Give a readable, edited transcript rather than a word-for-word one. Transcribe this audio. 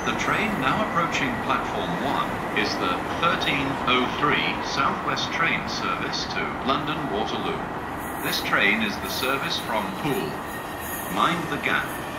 The train now approaching platform 1 is the 1303 Southwest train service to London Waterloo. This train is the service from Poole. Mind the gap.